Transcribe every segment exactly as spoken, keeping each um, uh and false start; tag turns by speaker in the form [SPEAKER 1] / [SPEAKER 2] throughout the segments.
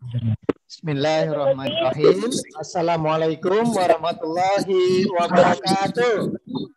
[SPEAKER 1] Bismillahirrahmanirrahim. Assalamualaikum warahmatullahi wabarakatuh.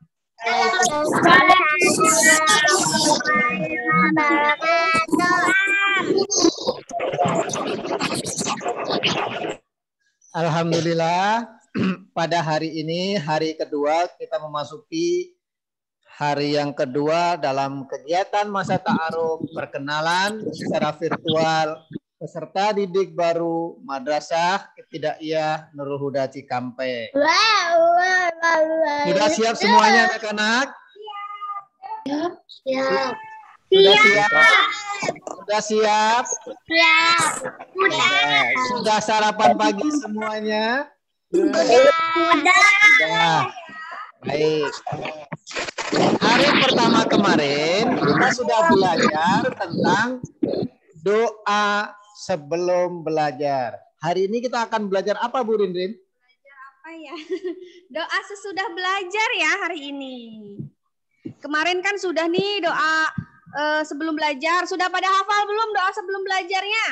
[SPEAKER 1] Alhamdulillah, pada hari ini, hari kedua, kita memasuki hari yang kedua dalam kegiatan masa ta'aruf perkenalan secara virtual peserta didik baru Madrasah Ibtidaiyah Nurul Huda Cikampek. Sudah siap semuanya anak-anak?
[SPEAKER 2] Siap.
[SPEAKER 1] Sudah siap? Sudah siap?
[SPEAKER 2] Siap.
[SPEAKER 1] Sudah. Sudah sarapan pagi semuanya?
[SPEAKER 2] Sudah.
[SPEAKER 1] Sudah. Baik. Hari pertama kemarin kita sudah belajar tentang doa sebelum belajar. Hari ini kita akan belajar apa, Bu Rindrin?
[SPEAKER 3] Belajar apa ya? Doa sesudah belajar ya hari ini. Kemarin kan sudah nih doa uh, sebelum belajar. Sudah pada hafal belum doa sebelum belajarnya?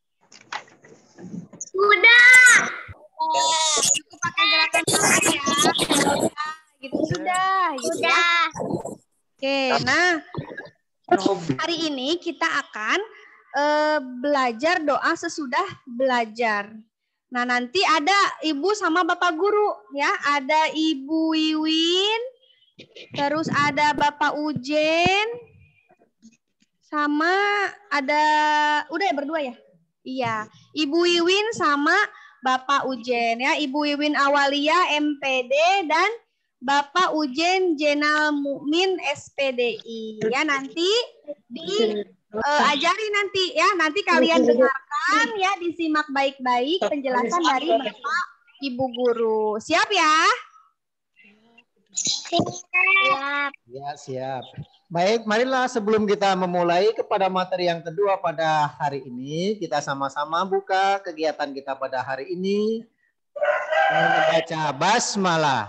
[SPEAKER 2] Sudah.
[SPEAKER 3] Cukup pakai gerakan tangan ya. Gitu sudah. Gitu
[SPEAKER 2] Sudah.
[SPEAKER 3] Ya. Oke, nah hari ini kita akan Uh, belajar doa sesudah belajar. Nah, nanti ada ibu sama bapak guru ya, ada Ibu Wiwin, terus ada Bapak Ujen, sama ada udah ya berdua ya? Iya, Ibu Wiwin sama Bapak Ujen ya, Ibu Wiwin Awalia M P D dan Bapak Ujen Jenal Mukmin S P D I ya, nanti di Uh, ajari nanti ya, nanti kalian dengarkan ya, disimak baik-baik penjelasan dari Bapak Ibu Guru. Siap ya?
[SPEAKER 2] Siap.
[SPEAKER 1] Ya, siap. Baik, marilah sebelum kita memulai kepada materi yang kedua pada hari ini, kita sama-sama buka kegiatan kita pada hari ini membaca basmalah.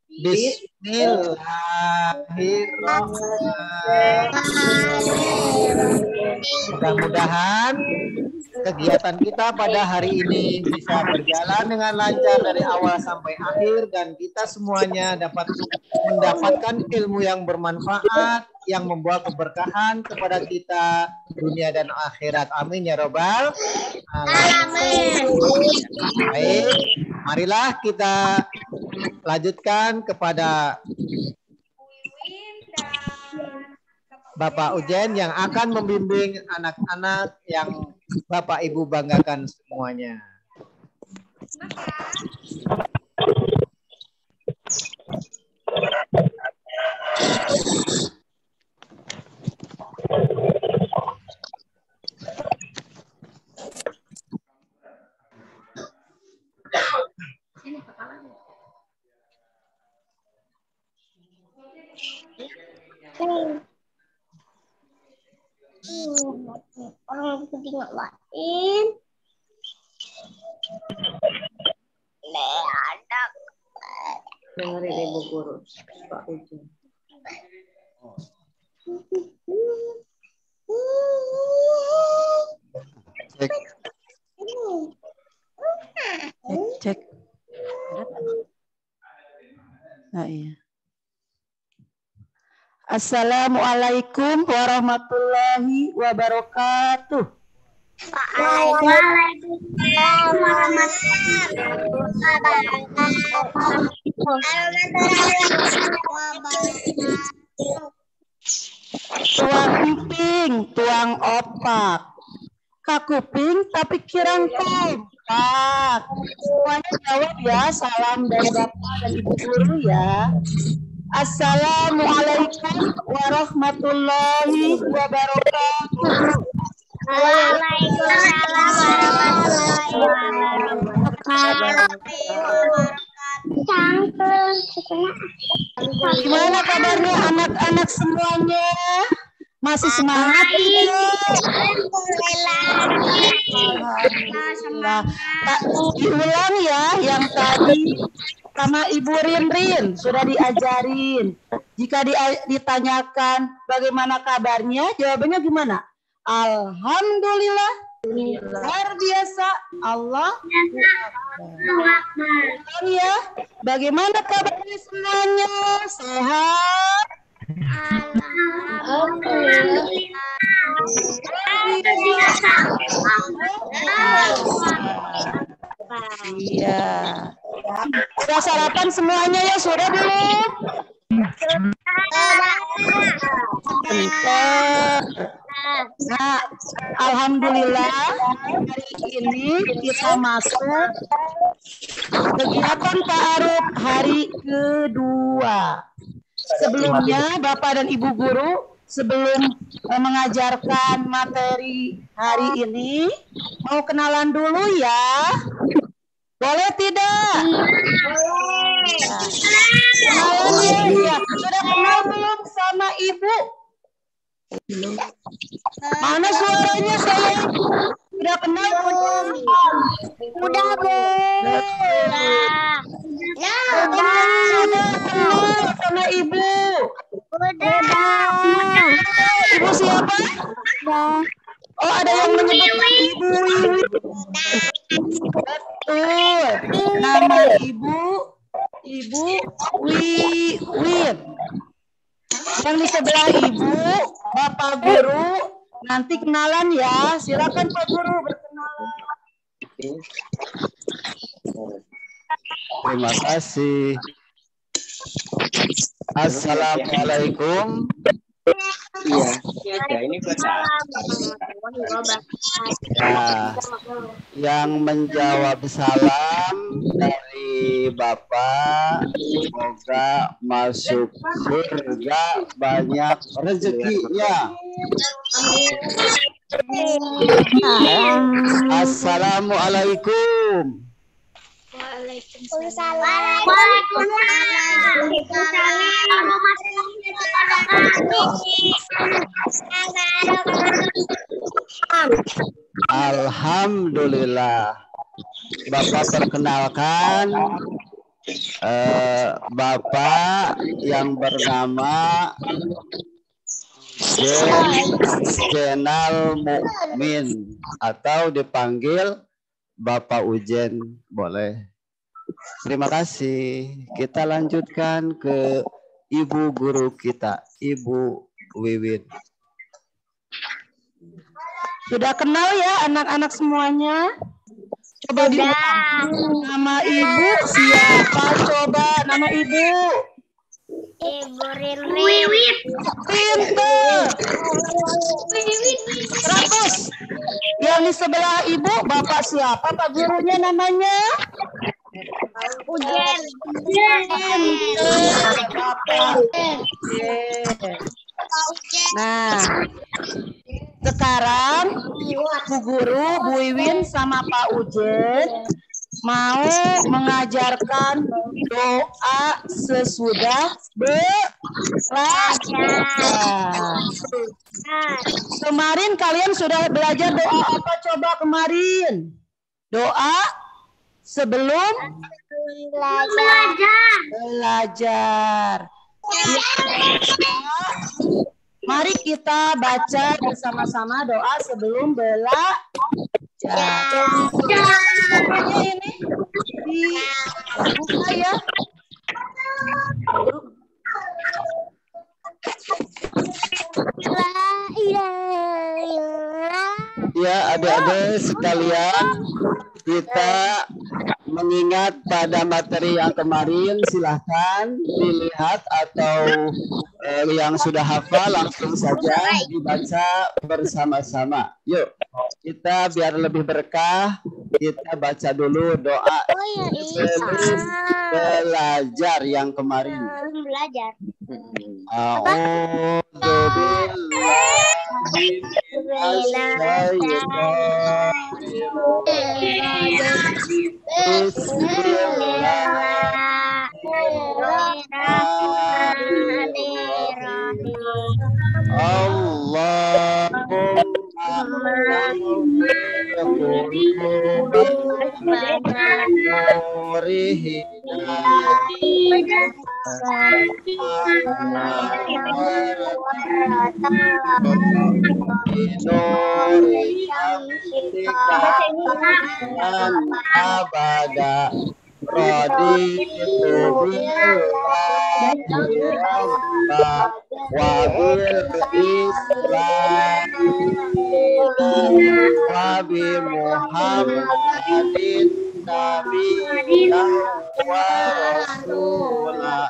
[SPEAKER 1] Bismillahirrahmanirrahim. Mudah-mudahan kegiatan kita pada hari ini bisa berjalan dengan lancar dari awal sampai akhir dan kita semuanya dapat mendapatkan ilmu yang bermanfaat yang membawa keberkahan kepada kita dunia dan akhirat. Amin ya robbal alamin. Baik, marilah kita lanjutkan kepada Bapak Ujen yang akan membimbing anak-anak yang Bapak Ibu banggakan semuanya.
[SPEAKER 2] Orang itu tinggal lain. Nih ada.
[SPEAKER 4] Dengerin Ibu Guru, Pak Ujen.
[SPEAKER 1] Cek.
[SPEAKER 4] Cek, cek. Nah, iya. Assalamualaikum warahmatullahi wabarakatuh.
[SPEAKER 2] Waalaikumsalam warahmatullahi wabarakatuh.
[SPEAKER 4] Tuang emping, tuang opak. Kakuping tapi kirang kompak. Semuanya jawab ya, salam dari Bapak dan Ibu Guru ya. Assalamualaikum warahmatullahi wabarakatuh.
[SPEAKER 2] Waalaikumsalam warahmatullahi wabarakatuh.
[SPEAKER 4] Gimana kabarnya anak-anak semuanya? Masih semangat tidak?
[SPEAKER 2] Alhamdulillah.
[SPEAKER 4] Tak diulang ya yang tadi sama Ibu Rinrin sudah diajarin. Jika di, ditanyakan bagaimana kabarnya, jawabannya gimana? Alhamdulillah Luar biasa. Allah. Ya, bagaimana kabarnya semuanya? Sehat? Iya. Sudah sarapan semuanya ya? Sudah belum? Nah, alhamdulillah hari ini kita masuk kegiatan ta'aruf hari kedua. Sebelumnya Bapak dan Ibu guru sebelum eh, mengajarkan materi hari ini mau kenalan dulu ya. Boleh tidak? Ya. Kenalan ya, ya. Sudah kenal belum sama Ibu? Mana suaranya sayang? Sudah kenal belum?
[SPEAKER 2] Udah, Bu.
[SPEAKER 4] Ya, sudah kenal sama Ibu.
[SPEAKER 2] Udah.
[SPEAKER 4] Ibu siapa?
[SPEAKER 2] Udah.
[SPEAKER 4] Oh, ada yang menyebut Ibu Wiwi. Betul. Nama Ibu Ibu Wiwin. Yang di sebelah Ibu, Bapak Guru, nanti kenalan ya. Silakan Pak Guru berkenalan.
[SPEAKER 5] Terima kasih. Assalamualaikum. Iya, ya, ini ya, yang menjawab salam dari Bapak, semoga masuk surga banyak rezekinya. Assalamualaikum.
[SPEAKER 2] Waalaikumsalam.
[SPEAKER 5] Alhamdulillah. Bapak perkenalkan eh, Bapak yang bernama Jenal Mukmin atau dipanggil Bapak Ujen, boleh. Terima kasih. Kita lanjutkan ke Ibu guru kita, Ibu Wiwin.
[SPEAKER 4] Sudah kenal ya anak-anak semuanya? Coba diulang. Nama Ibu siapa? Coba nama Ibu.
[SPEAKER 2] Ibu Rinrin.
[SPEAKER 4] Pinter. Terus yang di sebelah Ibu Bapak siapa? Pak gurunya namanya?
[SPEAKER 2] Ujen.
[SPEAKER 4] Bapak. Nah, sekarang Bu Guru, Bu Wiwin sama Pak Ujen mau mengajarkan doa sesudah belajar. Kemarin kalian sudah belajar doa apa coba kemarin? Doa sebelum
[SPEAKER 2] Belajar.
[SPEAKER 4] belajar. Mari kita baca bersama-sama doa sebelum belajar. Ini dibuka ya.
[SPEAKER 5] Ya, adik-adik sekalian, kita mengingat pada materi yang kemarin, silahkan dilihat atau eh, yang sudah hafal langsung saja dibaca bersama-sama. Yuk, kita biar lebih berkah, kita baca dulu doa sebelum belajar yang kemarin.
[SPEAKER 2] Belajar.
[SPEAKER 5] Allahumma abada raditu billahi rabba wa bil islam wa bi muhammadin nabiyyan wa rasulah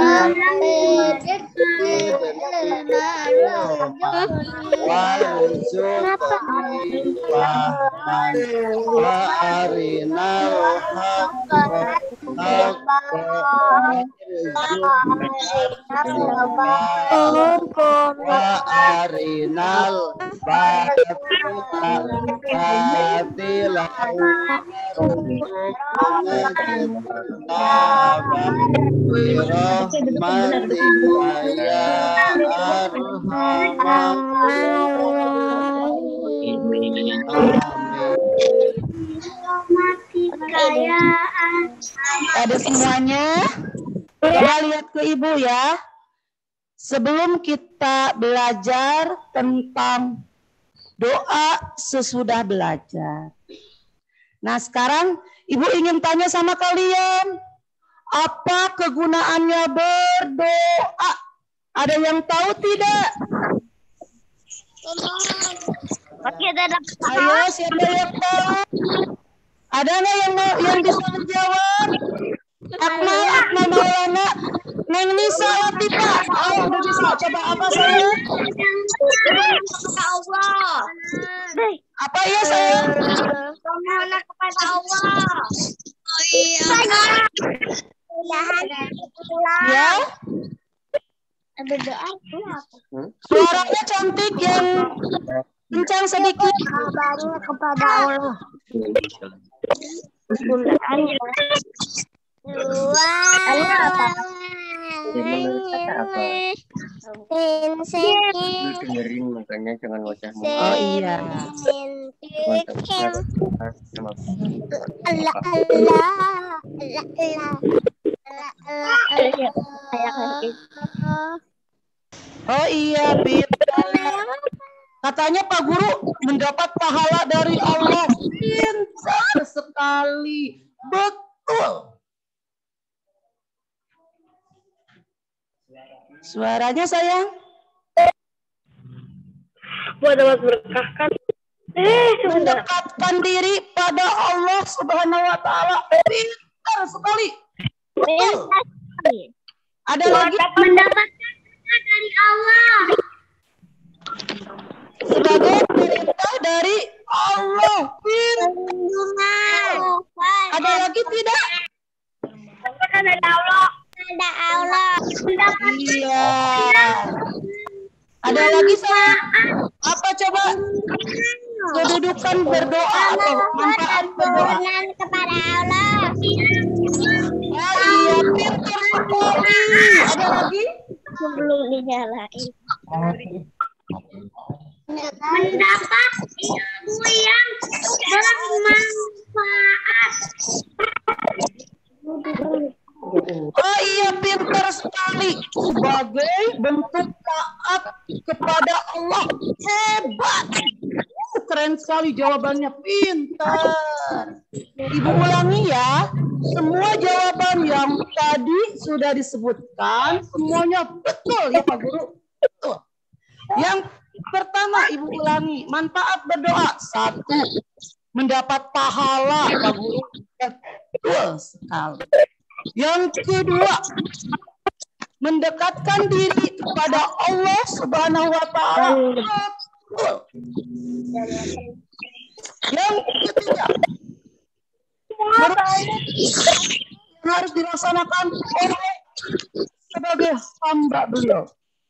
[SPEAKER 5] warzuqni fahman wa arinal haqqa wa arinal batila batila birahmatika ya arhamar
[SPEAKER 4] Ada semuanya? Coba lihat ke ibu ya. Sebelum kita belajar tentang doa sesudah belajar. Nah sekarang ibu ingin tanya sama kalian. Apa kegunaannya berdoa? Ada yang tahu tidak? Ayo siapa yang tahu? Ada nggak yang mau, yang bisa menjawab? Akmal, Akmal Maulana, Neng Nisa, Latifah. Oh, udah bisa. Coba apa saya?
[SPEAKER 2] Allah.
[SPEAKER 4] Apa ya saya?
[SPEAKER 2] Permohonan kepada Allah. Oh iya.
[SPEAKER 4] Ya.
[SPEAKER 2] Berdoa
[SPEAKER 4] Suaranya cantik yang kencang sedikit.
[SPEAKER 2] banyak kepada Allah.
[SPEAKER 6] Dengerin makanya jangan wajah
[SPEAKER 4] Oh iya.
[SPEAKER 2] Allah Allah
[SPEAKER 4] Oh iya, pintar. Katanya Pak Guru mendapat pahala dari Allah. Pintar sekali. Betul. Suaranya sayang.
[SPEAKER 2] buat dapat berkah kan eh
[SPEAKER 4] Mendekatkan diri pada Allah Subhanahu wa taala. Pintar sekali. Betul. Ada lagi
[SPEAKER 2] mendapatkan dari Allah
[SPEAKER 4] sebagai perintah dari Allah. Pintar. Ada lagi tidak?
[SPEAKER 2] ada Allah ada Allah
[SPEAKER 4] Iya. Ada lagi saya? Apa coba? Kedudukan berdoa atau manfaat berdoa?
[SPEAKER 2] kepada Allah
[SPEAKER 4] Oh iya, pintar sekali. Ada lagi?
[SPEAKER 2] sebelum dinyalain mendapat ilmu yang bermanfaat
[SPEAKER 4] Oh iya, pintar sekali. Sebagai bentuk taat kepada Allah. Hebat. Keren sekali jawabannya. Pintar. Ibu ulangi ya. Semua jawaban yang tadi sudah disebutkan, semuanya betul ya Pak Guru. Betul. Yang pertama Ibu ulangi. Manfaat berdoa. Satu. Mendapat pahala Pak Guru. Betul sekali. Yang kedua, mendekatkan diri kepada Allah Subhanahu wa taala. Yang ketiga, yang harus dilaksanakan oleh sebagai hamba beliau.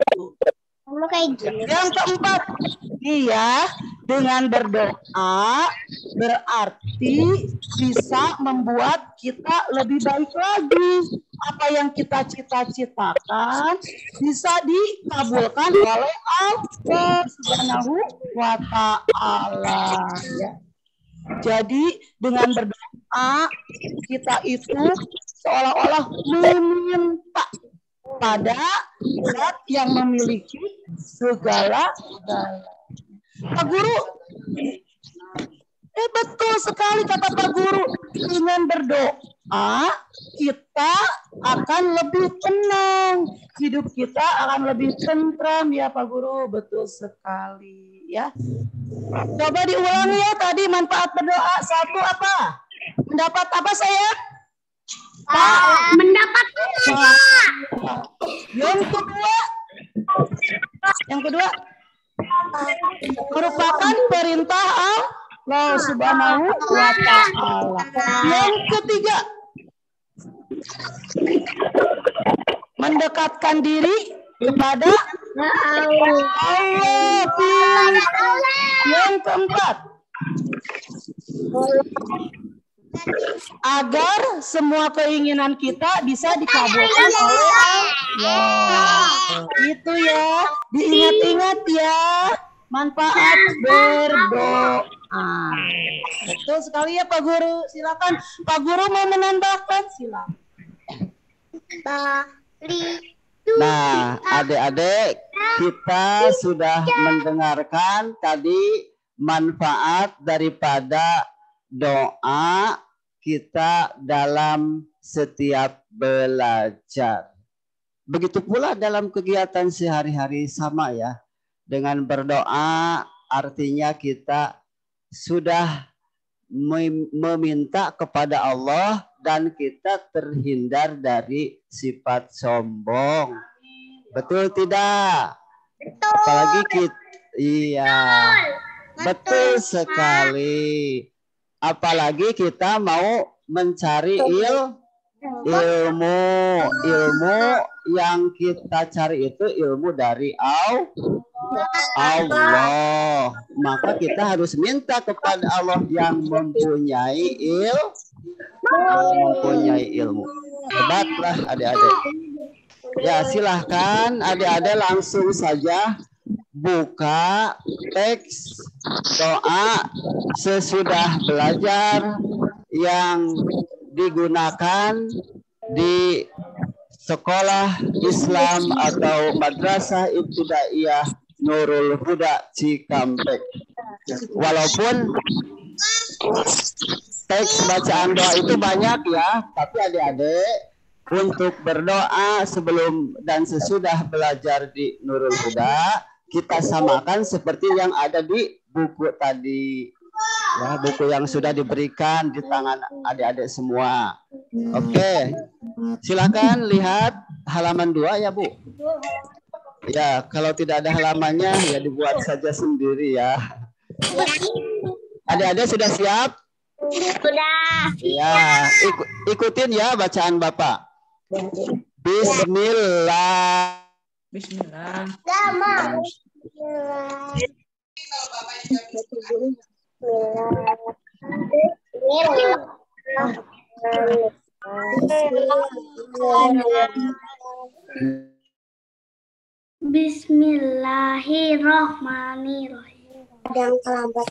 [SPEAKER 4] Yang keempat, iya, dengan berdoa berarti bisa membuat kita lebih baik lagi. Apa yang kita cita-citakan bisa dikabulkan oleh Allah Subhanahu wa taala. Ya. Jadi dengan berdoa kita itu seolah-olah meminta pada zat yang memiliki segala segala. Pak Guru, eh betul sekali kata Pak Guru. Dengan berdoa kita akan lebih tenang, hidup kita akan lebih tentram ya Pak Guru. Betul sekali ya. Coba diulangi ya tadi manfaat berdoa. Satu apa? Mendapat apa saya?
[SPEAKER 2] Ah, mendapat
[SPEAKER 4] Yang kedua, yang kedua merupakan perintah Allah Subhanahu wa Ta'ala. Yang ketiga, mendekatkan diri kepada Allah. Yang keempat, agar semua keinginan kita bisa dikabulkan oleh Allah. Itu ya, diingat-ingat ya, manfaat berdoa. Betul sekali ya Pak Guru. Silakan Pak Guru mau menambahkan, silakan.
[SPEAKER 5] Nah, adik-adik, kita sudah mendengarkan tadi manfaat daripada doa kita dalam setiap belajar. Begitu pula dalam kegiatan sehari-hari sama ya. Dengan berdoa artinya kita sudah meminta kepada Allah dan kita terhindar dari sifat sombong. Betul tidak?
[SPEAKER 2] Betul.
[SPEAKER 5] Apalagi kita, iya, betul sekali. Apalagi kita mau mencari il, ilmu, ilmu yang kita cari itu ilmu dari Allah. Maka kita harus minta kepada Allah yang mempunyai il, mempunyai ilmu. Hebatlah adik-adik. Ya silahkan adik-adik langsung saja buka teks doa sesudah belajar yang digunakan di sekolah Islam atau Madrasah Ibtidaiyah Nurul Huda Cikampek. Walaupun teks bacaan doa itu banyak ya, tapi adik-adik untuk berdoa sebelum dan sesudah belajar di Nurul Huda kita samakan seperti yang ada di buku tadi. Ya, buku yang sudah diberikan di tangan adik-adik semua. Oke. Silakan lihat halaman dua ya, Bu. Ya, kalau tidak ada halamannya ya dibuat saja sendiri ya. Adik-adik sudah siap?
[SPEAKER 2] Sudah.
[SPEAKER 5] Ya, iku, ikutin ya bacaan Bapak. Bismillah.
[SPEAKER 7] Bismillah.
[SPEAKER 2] Bismillahirrahmanirrahim. Ada yang terlambat.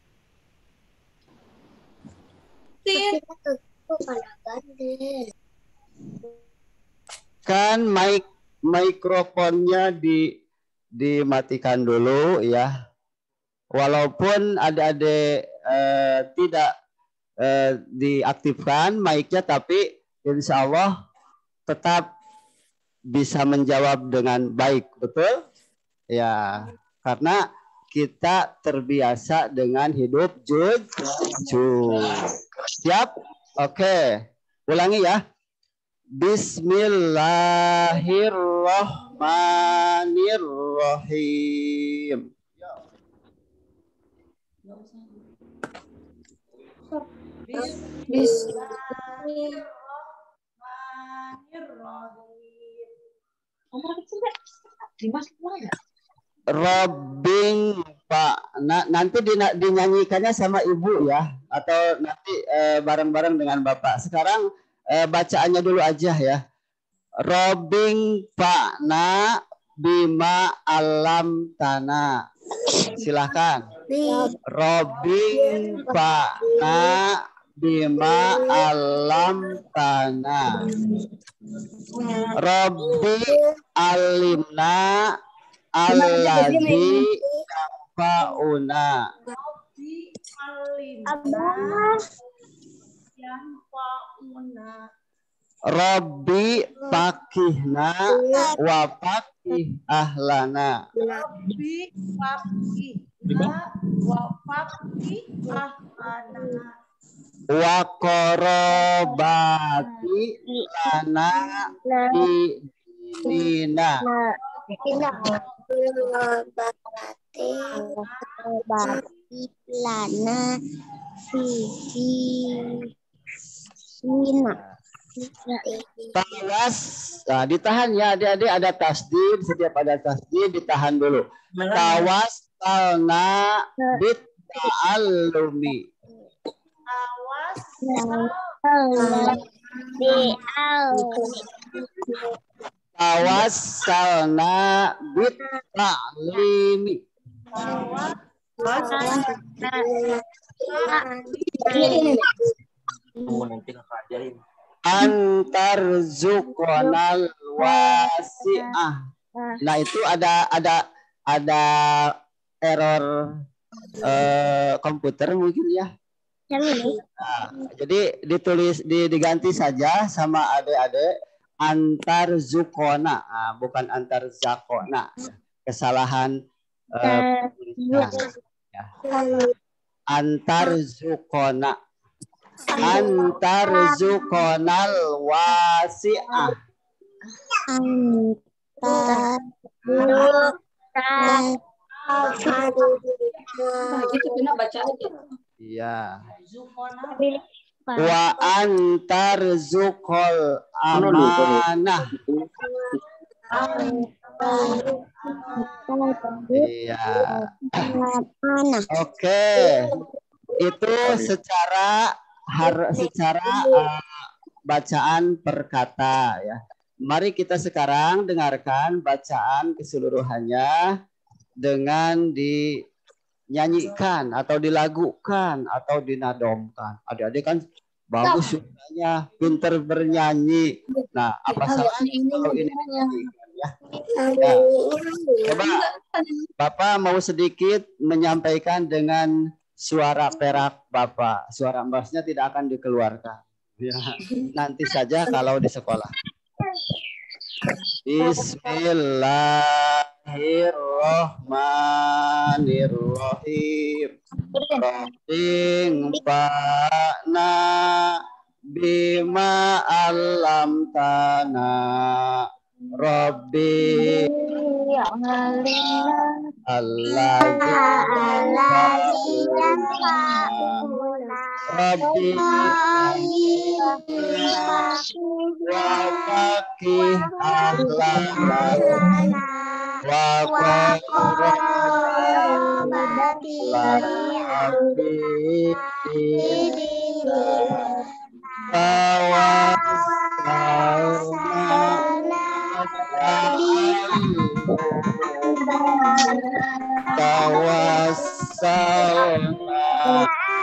[SPEAKER 5] Kan mic mikrofonnya di dimatikan dulu ya. Walaupun adik-adik eh, tidak eh, diaktifkan mic-nya, tapi insya Allah tetap bisa menjawab dengan baik, betul? Ya, karena kita terbiasa dengan hidup jujur. Siap? Oke, ulangi ya. Bismillahirrahmanirrahim. Robbing Pak. Nah, nanti dinyanyikannya sama Ibu ya, atau nanti bareng-bareng eh, dengan Bapak. Sekarang eh, bacaannya dulu aja ya. Robbing Pak na bima alam tanah. Silahkan. Robbing Pak na bima alam tanah. Rabbi alimna allazi yanfa'una. Rabbi pakihna wa pakih ahlana.
[SPEAKER 7] Rabbi fakihna wa fakih ahlana.
[SPEAKER 5] Wa korobati lana di dina.
[SPEAKER 2] Lana Fina.
[SPEAKER 5] Tawas, nah, ditahan ya adik-adik, ada tasdid, setiap ada tasdid ditahan dulu. Tawas talna bit ta'allumi. Tawas talna bit ta'limi. Antar zukonal wasi'ah. Nah itu ada ada ada error eh, komputer mungkin ya. Nah, jadi ditulis di, diganti saja sama adik-adik antar zukona, nah, bukan antar zakona. Kesalahan eh, ya. Antar zukona. Antar zukonal wasi'ah.
[SPEAKER 2] Antar
[SPEAKER 7] Gitu kena baca aja.
[SPEAKER 5] Iya. Wa antar zukol amanah. Iya. Oke. Itu secara har, secara uh, bacaan per kata ya. Mari kita sekarang dengarkan bacaan keseluruhannya dengan dinyanyikan atau dilagukan atau dinadomkan. Adik-adik kan bagus suaranya, pinter bernyanyi. Nah, apa salahnya kalau ini dinyanyikan ya? Ya. Coba Bapak mau sedikit menyampaikan dengan suara perak Bapak. Suara mbasnya tidak akan dikeluarkan. Ya, nanti saja kalau di sekolah. Bismillahirrahmanirrahim. Rabbing fa'na bima alam tanah. Rabbi Allah Rabbi wa fakih ahlana wa qarabati Rabbi tawassalna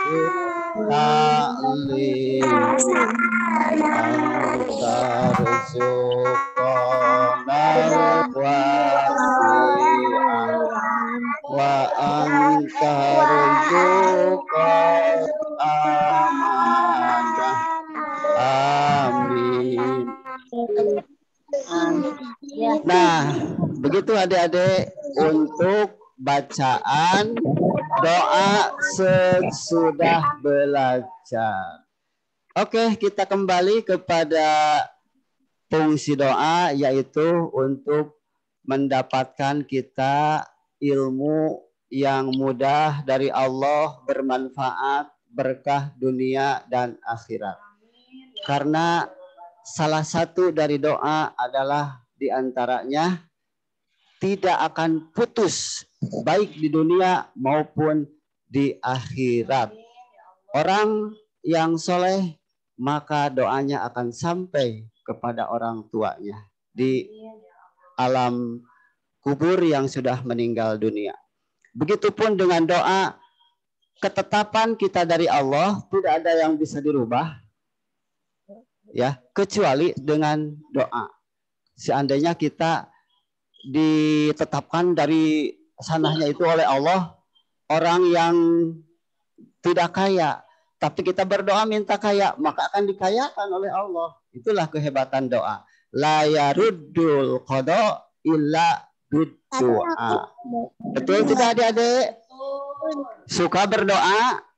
[SPEAKER 5] ta'lim antarzuqana wasi'an wa antarzuqan amanah. Amin. Nah, begitu adik-adik untuk bacaan doa sesudah belajar. Oke, kita kembali kepada fungsi doa, yaitu untuk mendapatkan kita ilmu yang mudah dari Allah, bermanfaat, berkah dunia dan akhirat. Karena salah satu dari doa adalah diantaranya tidak akan putus baik di dunia maupun di akhirat. Orang yang soleh maka doanya akan sampai kepada orang tuanya di alam kubur yang sudah meninggal dunia. Begitupun dengan doa ketetapan kita dari Allah tidak ada yang bisa dirubah, ya, kecuali dengan doa. Seandainya kita ditetapkan dari sananya itu oleh Allah orang yang tidak kaya, tapi kita berdoa minta kaya, maka akan dikayakan oleh Allah. Itulah kehebatan doa. La yaruddul qada illa biddu'a. Betul tidak adik-adik? Suka berdoa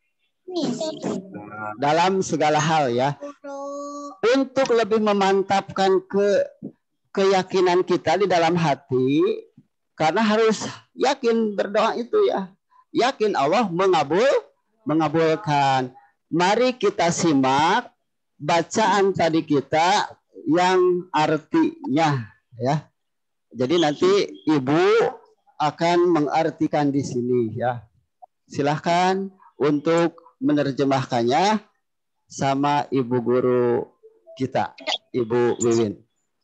[SPEAKER 5] dalam segala hal ya. Untuk lebih memantapkan ke keyakinan kita di dalam hati, karena harus yakin berdoa itu ya. Yakin Allah mengabul, mengabulkan. Mari kita simak bacaan tadi kita yang artinya ya. Jadi nanti Ibu akan mengartikan di sini ya. Silahkan untuk menerjemahkannya sama Ibu guru kita, Ibu Wiwin.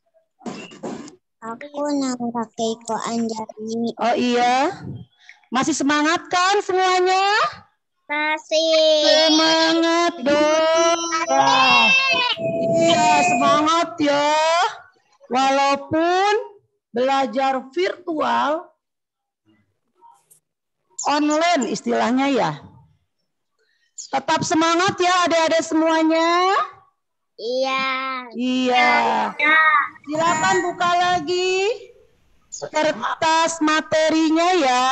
[SPEAKER 2] Aku nama Keiko Anjani.
[SPEAKER 4] Oh iya, masih semangat kan semuanya?
[SPEAKER 2] Masih.
[SPEAKER 4] Semangat dong. Iya, semangat ya. Walaupun belajar virtual, online istilahnya ya. Tetap semangat ya adik-adik semuanya.
[SPEAKER 2] Iya.
[SPEAKER 4] Iya. Silakan buka lagi kertas materinya ya.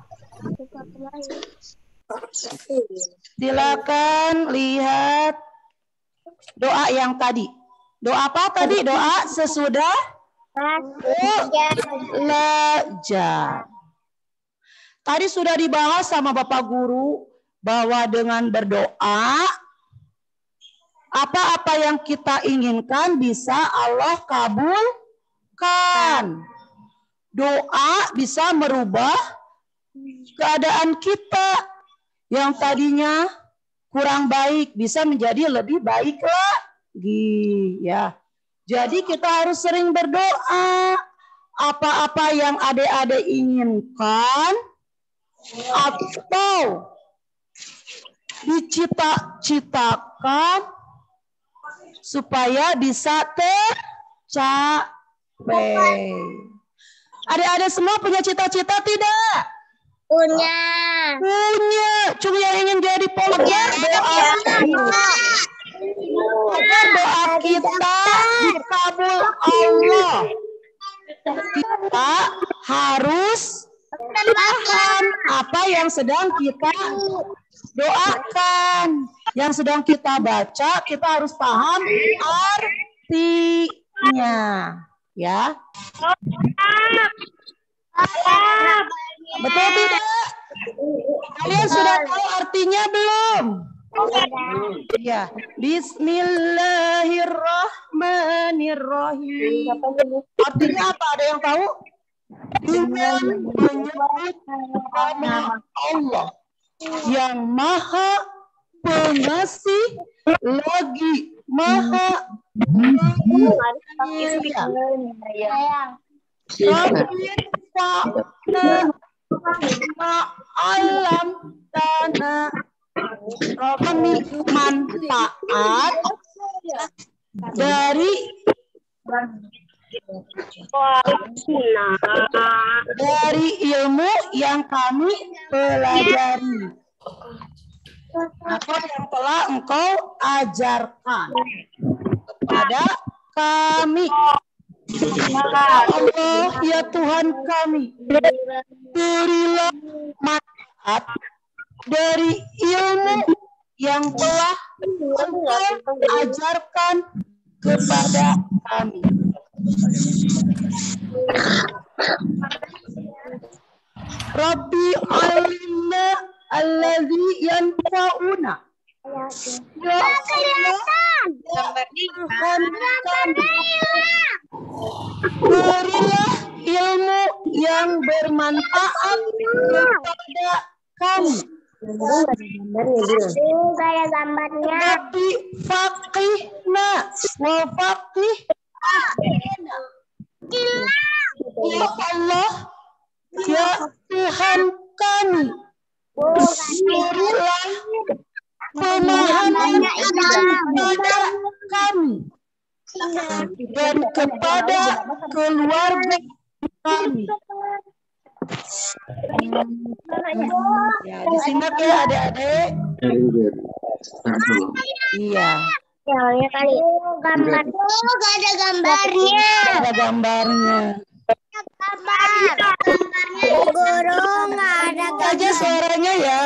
[SPEAKER 4] Silakan lihat doa yang tadi. Doa apa tadi? Doa sesudah belajar. Tadi sudah dibahas sama Bapak Guru bahwa dengan berdoa apa-apa yang kita inginkan bisa Allah kabulkan. Doa bisa merubah keadaan kita yang tadinya kurang baik bisa menjadi lebih baik lagi ya. Jadi kita harus sering berdoa. Apa-apa yang adik-adik inginkan atau dicita-citakan supaya bisa tercapai. Adik-adik semua punya cita-cita tidak?
[SPEAKER 2] Punya.
[SPEAKER 4] Punya. Cuma yang ingin jadi polisi doa. Agar doa kita dikabul Allah. Kita harus paham apa yang sedang kita doakan. Yang sedang kita baca, kita harus paham artinya. Ya. Betul tidak? Kalian sudah tahu artinya belum? Ya. Bismillahirrahmanirrahim. Artinya apa? Ada yang tahu? Dengan menyebut nama Allah yang Maha Pengasih lagi Maha Penyayang. Alam tanah kami manfaat dari dari ilmu yang kami pelajari atau yang telah engkau ajarkan kepada kami. Allah ya Tuhan kami, berilah manfaat dari ilmu yang telah engkau ajarkan kepada kami. Rabbi alimna alladzi yanfa'una. Ya berilah ilmu yang bermanfaat kepada kami.
[SPEAKER 2] Kayak gambarnya.
[SPEAKER 4] Rabbi faqihna wa faqih. Ya Allah, ya Tuhan kami, berilah pemahaman kepada kami dan kepada keluarga kami. Ya, disimak ya adik-adik. Iya.
[SPEAKER 2] Ya kali. Gambar. Oh, gak ada gambarnya.
[SPEAKER 4] Ada gambarnya.
[SPEAKER 2] Gambar. Gambarnya Bu Guru nggak ada
[SPEAKER 4] Aja suaranya ya.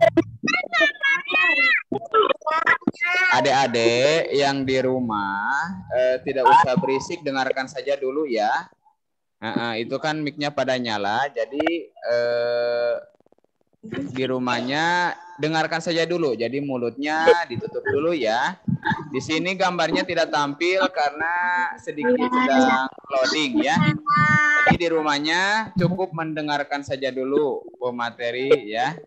[SPEAKER 8] Adik-adik yang di rumah eh, tidak usah berisik, dengarkan saja dulu ya. Nah, itu kan mic-nya pada nyala, jadi eh, di rumahnya dengarkan saja dulu. Jadi mulutnya ditutup dulu ya. Di sini gambarnya tidak tampil karena sedikit sedang loading ya. Jadi di rumahnya cukup mendengarkan saja dulu pemateri ya.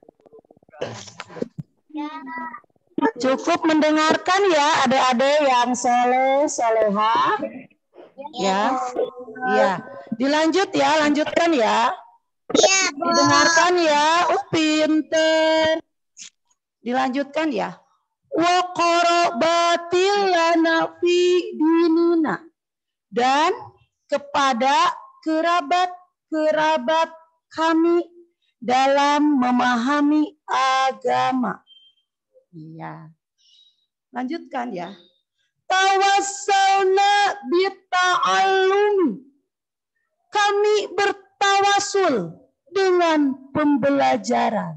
[SPEAKER 4] Cukup mendengarkan ya adik-adik yang soleh, solehah. Ya, iya. Dilanjut ya, lanjutkan ya.
[SPEAKER 2] Iya,
[SPEAKER 4] Didengarkan ya, oh pinter. Dilanjutkan ya. Wa qarabatil lana fi dinina. Dan kepada kerabat-kerabat kami dalam memahami agama. Iya. Lanjutkan ya. Tawassalna bita'allumi. Kami bertawasul dengan pembelajaran.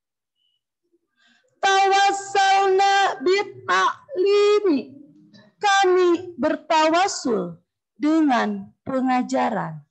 [SPEAKER 4] Tawassalna bita'limi. Kami bertawasul dengan pengajaran.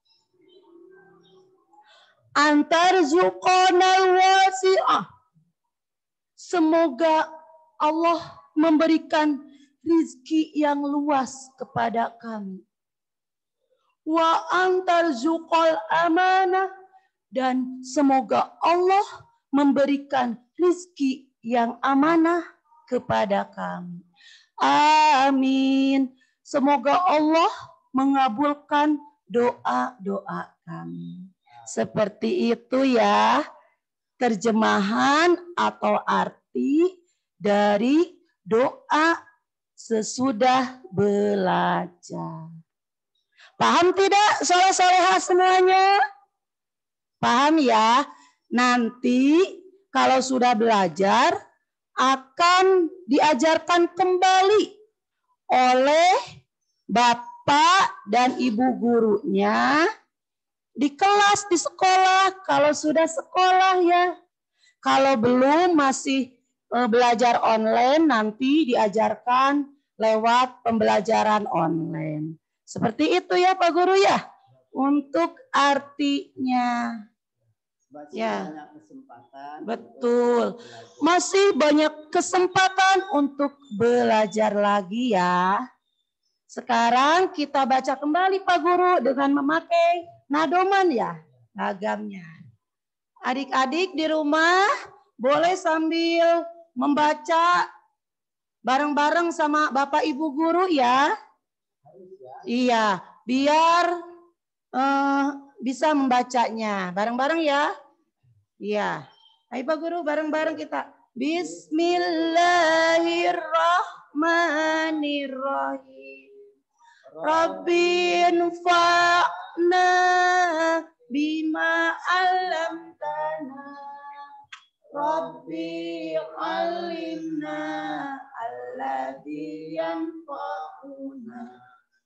[SPEAKER 4] Antarzuqonal wasi'ah. Semoga Allah memberikan rizki yang luas kepada kami. Wa antarzuqal amanah. Dan semoga Allah memberikan rizki yang amanah kepada kami. Amin. Semoga Allah mengabulkan doa-doa kami. Seperti itu ya terjemahan atau arti dari doa sesudah belajar. Paham tidak soleh-solehah semuanya? Paham ya? Nanti kalau sudah belajar akan diajarkan kembali oleh Bapak dan Ibu gurunya di kelas, di sekolah. Kalau sudah sekolah ya. Kalau belum masih belajar online, nanti diajarkan lewat pembelajaran online. Seperti itu ya Pak Guru ya. Untuk artinya.
[SPEAKER 5] Masih
[SPEAKER 4] Ya.
[SPEAKER 5] banyak kesempatan.
[SPEAKER 4] Betul. Masih banyak kesempatan untuk belajar lagi ya. Sekarang kita baca kembali Pak Guru dengan memakai nadoman ya, ragamnya. Adik-adik di rumah boleh sambil membaca bareng-bareng sama Bapak Ibu guru ya. Iya, biar uh, bisa membacanya bareng-bareng ya. Iya. Ayo Pak Guru bareng-bareng kita. Bismillahirrahmanirrahim. Rabbin fa'na bima alamtana. Rabbi alimna alladhi yanfa'una.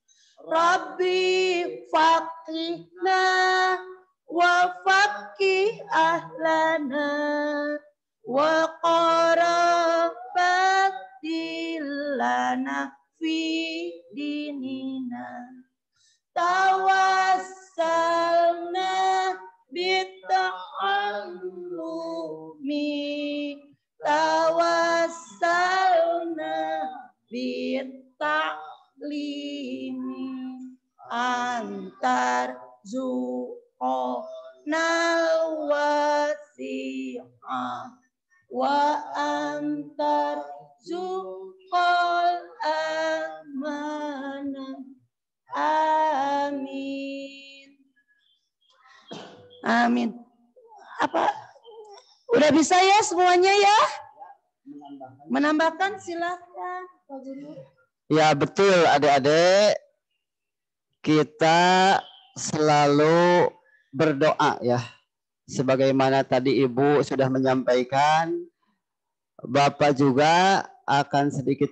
[SPEAKER 4] Rabbi faqihna wa faqih ahlana wa qarabatilana fi dinina. Tawassalna bita'allumi. Tawassalna bita'limi. Antar zuqonal wasi'ah wa antar zuqal amanah. Amin. Amin. Apa? Udah bisa ya semuanya ya?
[SPEAKER 7] Menambahkan silakan Pak Guru.
[SPEAKER 5] Ya betul adik-adik. Kita selalu berdoa ya. Sebagaimana tadi Ibu sudah menyampaikan, Bapak juga akan sedikit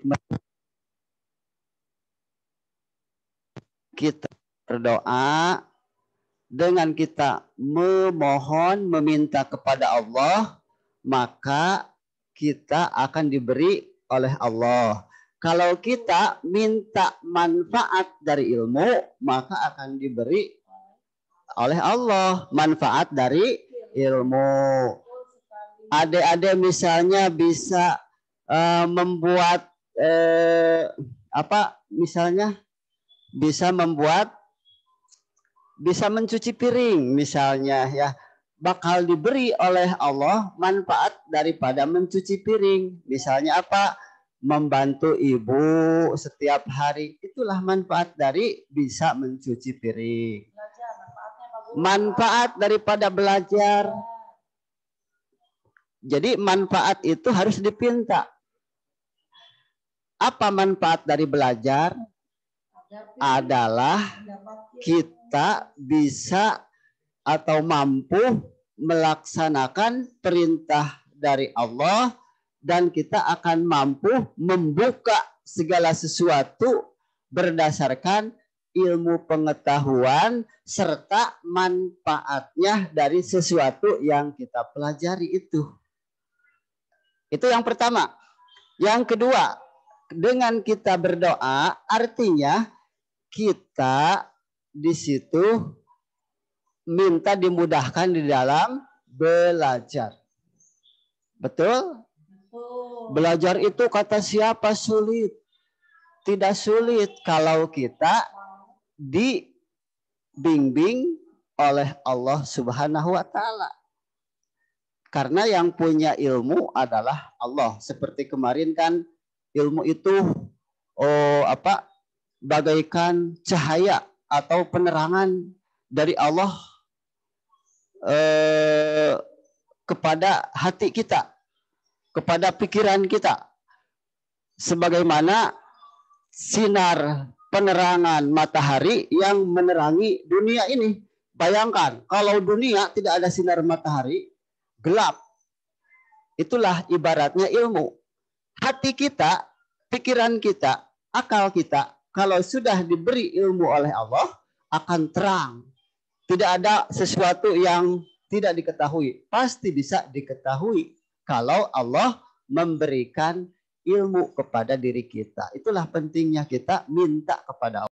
[SPEAKER 5] kita berdoa dengan kita memohon, meminta kepada Allah, maka kita akan diberi oleh Allah. Kalau kita minta manfaat dari ilmu, maka akan diberi oleh Allah manfaat dari ilmu. Adik-adik misalnya bisa uh, membuat uh, apa misalnya bisa membuat bisa mencuci piring misalnya ya, bakal diberi oleh Allah manfaat daripada mencuci piring. Misalnya apa? Membantu ibu setiap hari, itulah manfaat dari bisa mencuci piring. Manfaat daripada belajar. Jadi manfaat itu harus dipinta. Apa manfaat dari belajar? Adalah kita bisa atau mampu melaksanakan perintah dari Allah, dan kita akan mampu membuka segala sesuatu berdasarkan ilmu pengetahuan serta manfaatnya dari sesuatu yang kita pelajari itu. Itu yang pertama. Yang kedua, dengan kita berdoa artinya kita di situ minta dimudahkan di dalam belajar. Betul? Belajar itu kata siapa sulit? Tidak sulit kalau kita dibimbing oleh Allah Subhanahu wa taala. Karena yang punya ilmu adalah Allah. Seperti kemarin kan ilmu itu oh apa? Bagaikan cahaya atau penerangan dari Allah eh, kepada hati kita, kepada pikiran kita, sebagaimana sinar penerangan matahari yang menerangi dunia ini. Bayangkan kalau dunia tidak ada sinar matahari, gelap. Itulah ibaratnya ilmu. Hati kita, pikiran kita, akal kita, kalau sudah diberi ilmu oleh Allah, akan terang. Tidak ada sesuatu yang tidak diketahui. Pasti bisa diketahui kalau Allah memberikan ilmu kepada diri kita. Itulah pentingnya kita minta kepada Allah.